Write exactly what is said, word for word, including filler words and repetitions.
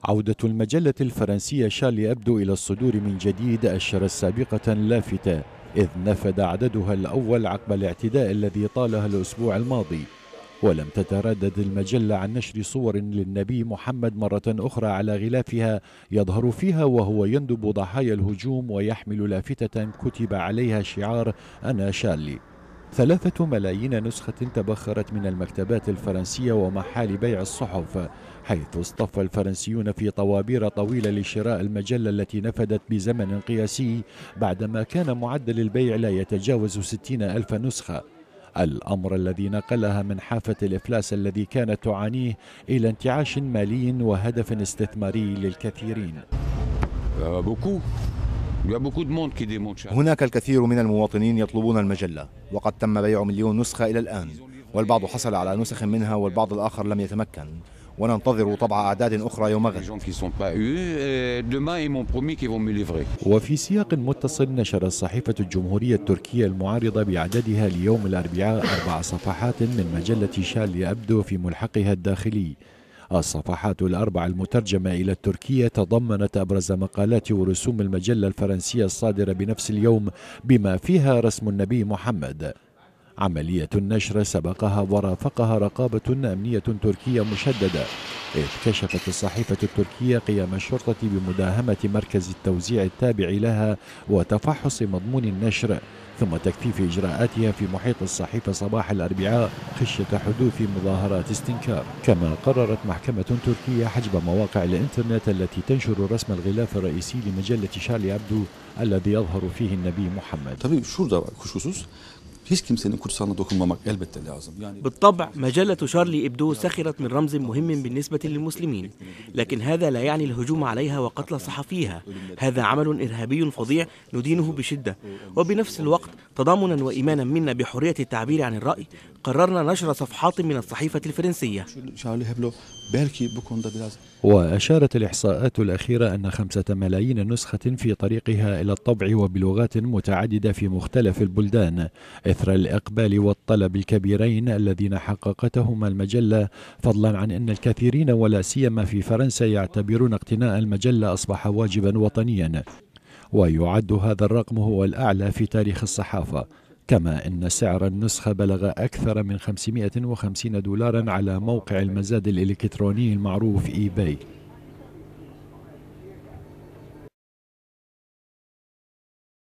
عودة المجلة الفرنسية شارلي أبدو إلى الصدور من جديد أشرت سابقة لافتة، إذ نفد عددها الأول عقب الاعتداء الذي طالها الأسبوع الماضي. ولم تتردد المجلة عن نشر صور للنبي محمد مرة أخرى على غلافها يظهر فيها وهو يندب ضحايا الهجوم ويحمل لافتة كتب عليها شعار أنا شارلي. ثلاثة ملايين نسخة تبخرت من المكتبات الفرنسية ومحال بيع الصحف، حيث اصطف الفرنسيون في طوابير طويلة لشراء المجلة التي نفدت بزمن قياسي بعدما كان معدل البيع لا يتجاوز ستين ألف نسخة، الأمر الذي نقلها من حافة الإفلاس الذي كانت تعانيه إلى انتعاش مالي وهدف استثماري للكثيرين. هناك الكثير من المواطنين يطلبون المجلة، وقد تم بيع مليون نسخة إلى الآن، والبعض حصل على نسخ منها والبعض الآخر لم يتمكن، وننتظر طبع أعداد أخرى يوم غد. وفي سياق متصل نشرت صحيفة الجمهورية التركية المعارضة بعددها ليوم الأربعاء أربع صفحات من مجلة شارلي أبدو في ملحقها الداخلي. الصفحات الأربع المترجمة إلى التركية تضمنت أبرز مقالات ورسوم المجلة الفرنسية الصادرة بنفس اليوم بما فيها رسم النبي محمد. عملية النشر سبقها ورافقها رقابة أمنية تركية مشددة، إذ كشفت الصحيفة التركية قيام الشرطة بمداهمة مركز التوزيع التابع لها وتفحص مضمون النشر، ثم تكثيف إجراءاتها في محيط الصحيفة صباح الأربعاء خشية حدوث مظاهرات استنكار. كما قررت محكمة تركية حجب مواقع الإنترنت التي تنشر رسم الغلاف الرئيسي لمجلة شارلي أبدو الذي يظهر فيه النبي محمد. Tabii şurada var kuşkusuz. Hiç kimsenin kutsalına dokunmamak elbette lazım. بالطبع مجلة شارلي إبدو سخرت من رمز مهم بالنسبة للمسلمين، لكن هذا لا يعني الهجوم عليها وقتل صحفيها. هذا عمل إرهابي فظيع ندينه بشدة، وبنفس الوقت تضامنا وإيمانا منا بحرية التعبير عن الرأي قررنا نشر صفحات من الصحيفة الفرنسية. وأشارت الإحصاءات الأخيرة أن خمسة ملايين نسخة في طريقها إلى الطبع وبلغات متعددة في مختلف البلدان، إثر الإقبال والطلب الكبيرين الذين حققتهما المجلة، فضلا عن أن الكثيرين ولا سيما في فرنسا يعتبرون اقتناء المجلة أصبح واجبا وطنيا، ويعد هذا الرقم هو الأعلى في تاريخ الصحافة. كما أن سعر النسخة بلغ أكثر من خمسمائة وخمسين دولارا على موقع المزاد الإلكتروني المعروف إي باي.